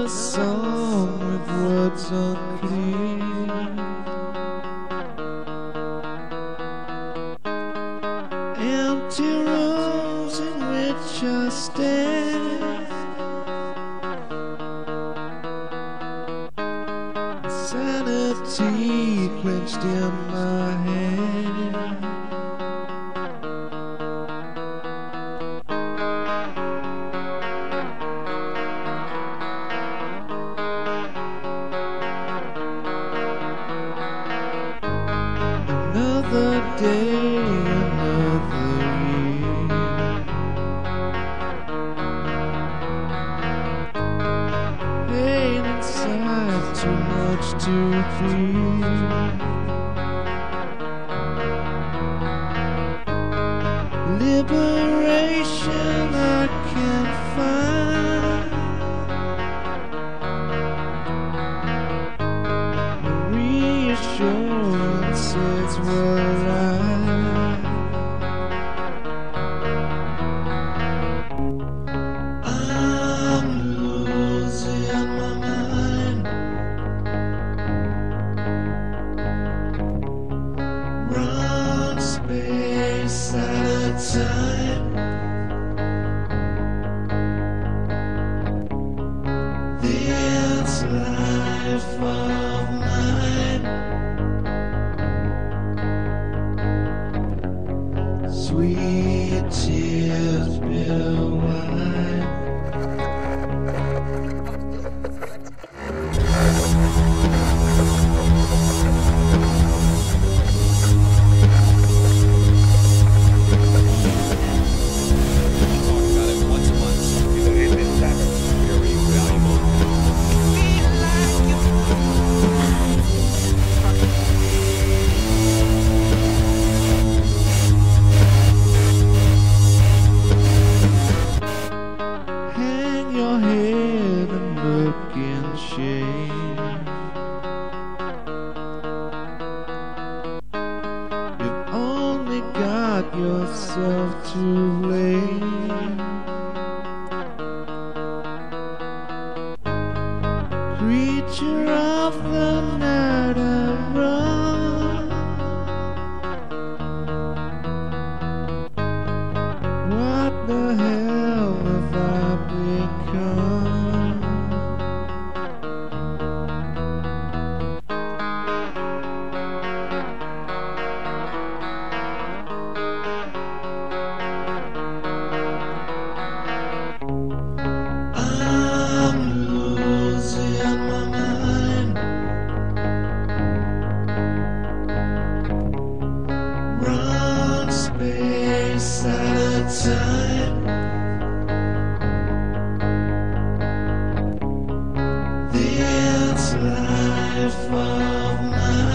another song with words unclear. Empty rooms in which I stand, sanity clenched in my hand. Another day, another year. Pain inside, too much to feel. Liberation I can't find. Reassurances were lies. I'm losing my mind. Wrong space at a time. This life of mine, sweet tears, bitter wine. Hang your head and look in shame. You've only got yourself to blame. Creature of the night, I run. What the hell have I become? I'm losing my mind. Wrong space at a time. This life of mine.